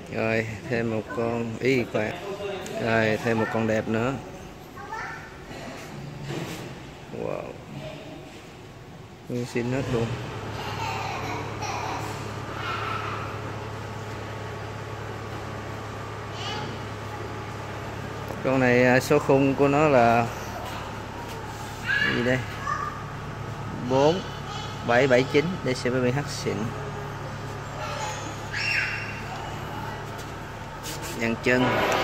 Rồi thêm một con ý khoan. Rồi thêm một con đẹp nữa. Wow, nguyên xin hết luôn. Con này số khung của nó là gì đây, 4779 DCBH xịn. Dàn chân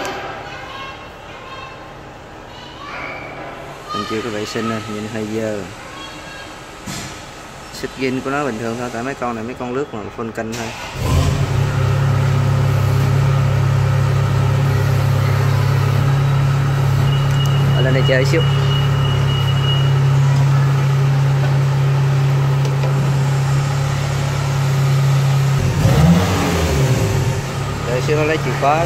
mình chưa có vệ sinh nên nhìn hơi dơ. Xịt gin của nó bình thường thôi, tại mấy con này mấy con lướt mà phun canh thôi. Ở lên đây chơi xíu. Đợi xíu nó lấy chìa khóa.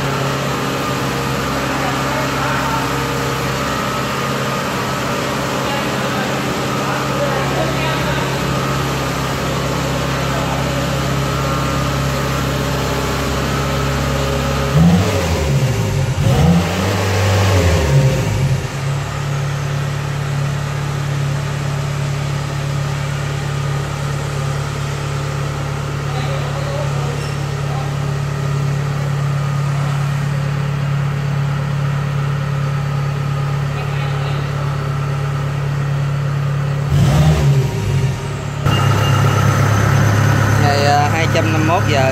Ngày 251 giờ.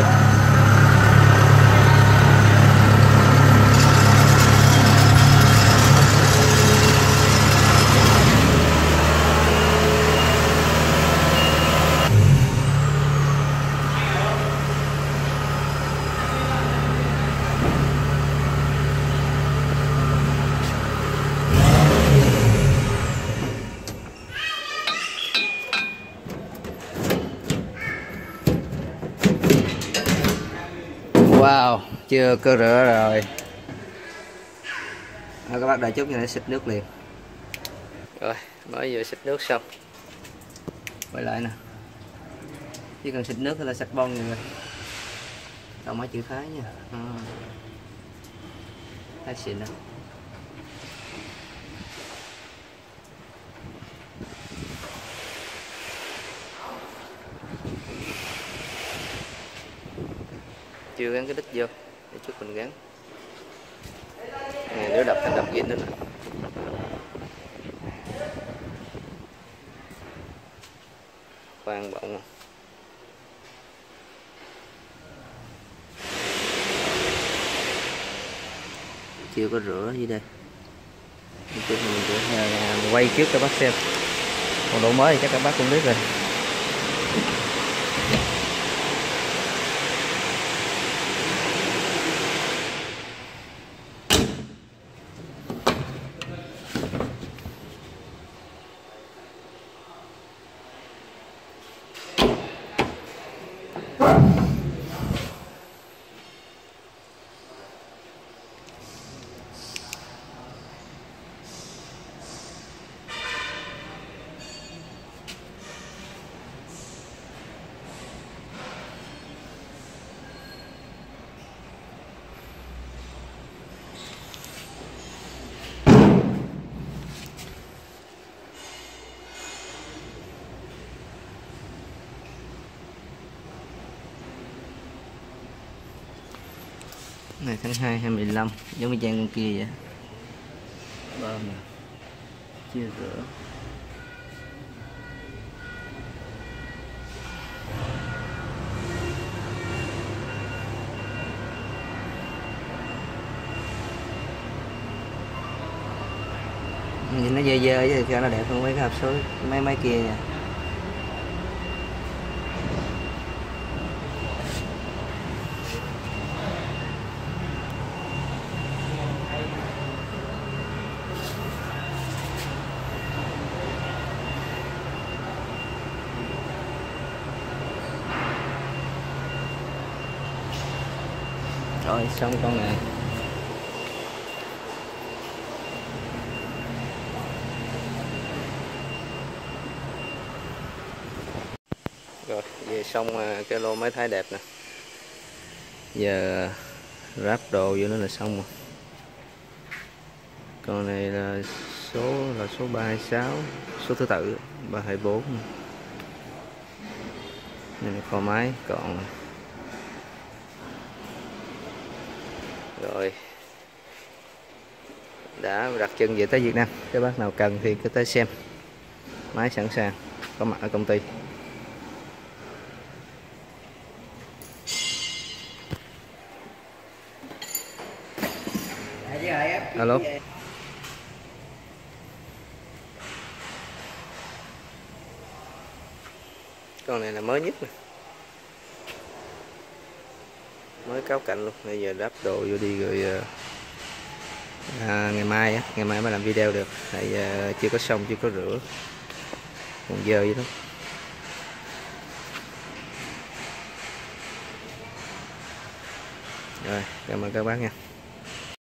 Wow, chưa cơ rửa rồi. Các bác đợi chút nha để xịt nước liền. Rồi, mới vừa xịt nước xong. Quay lại nè. Chỉ cần xịt nước là sạch bông rồi. Xong mấy chữ Thái nha. Thái xịn đó. Chưa gắn cái đít vô, để chút mình gắn. Này nếu đập thành đập gin nữa nè. Khoan bọng. Chưa có rửa gì đây. Chút mình rửa, quay trước cho bác xem. Còn độ mới thì chắc các bác cũng biết rồi. Này tháng 2 2015 giống như trang con kia vậy. Bơm nè, chưa rửa. Nhìn nó dơ dơ chứ cho nó đẹp hơn mấy cái hộp số mấy máy kia nha. Rồi xong con này. Rồi về xong cái lô máy thái đẹp nè. Giờ ráp đồ vô nó là xong rồi. Con này là số 326, số thứ tự 324. Đây là kho máy còn. Rồi đã đặt chân về tới Việt Nam, các bác nào cần thì cứ tới xem. Máy sẵn sàng có mặt ở công ty. Alo. Con này là mới nhất nè, mới cáo cạnh luôn. Bây giờ đắp đồ vô đi rồi ngày mai mới làm video được, tại chưa có xong, chưa có rửa, còn dơ vậy đó. Rồi, cảm ơn các bác nha.